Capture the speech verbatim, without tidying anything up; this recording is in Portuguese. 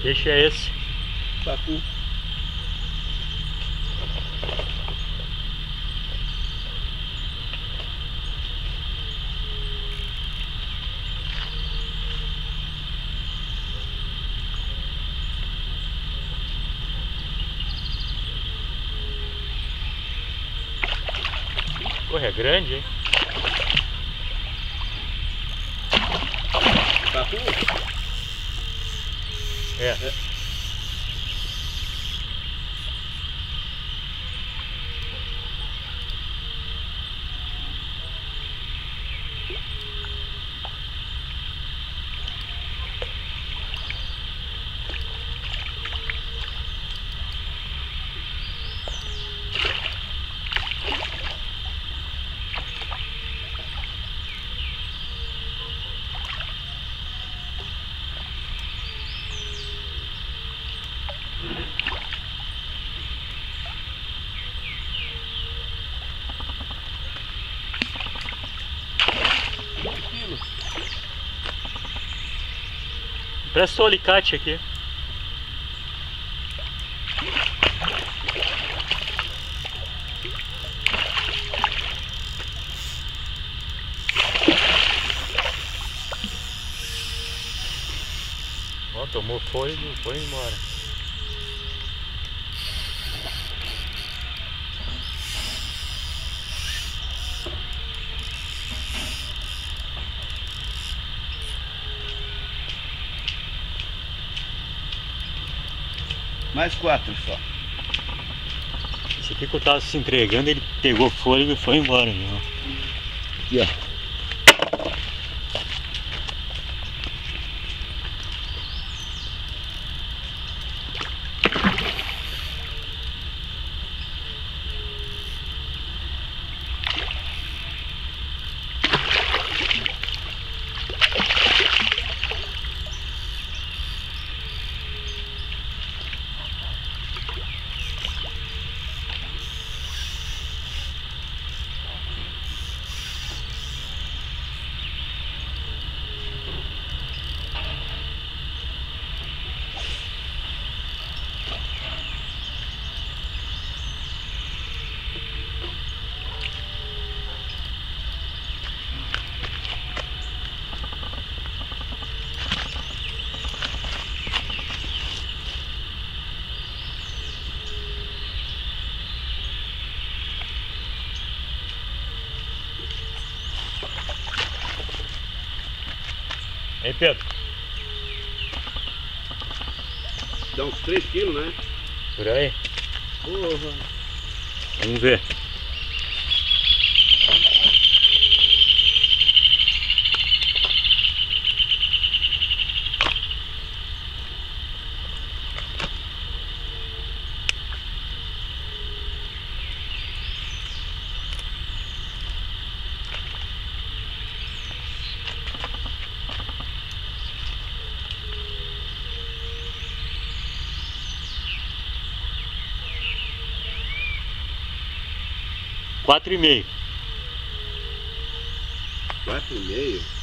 Peixe é esse? Pacu. Porra, é grande, hein? Pacu? É. é. Presta o alicate aqui. Ó, tomou fôlego e foi embora. Mais quatro só. Esse aqui que eu tava se entregando, ele pegou fôlego e foi embora, meu. Aqui, ó. Hein, Pedro? Dá uns três quilos, né? Por aí? Porra. Vamos ver. Quatro e meio. Quatro e meio?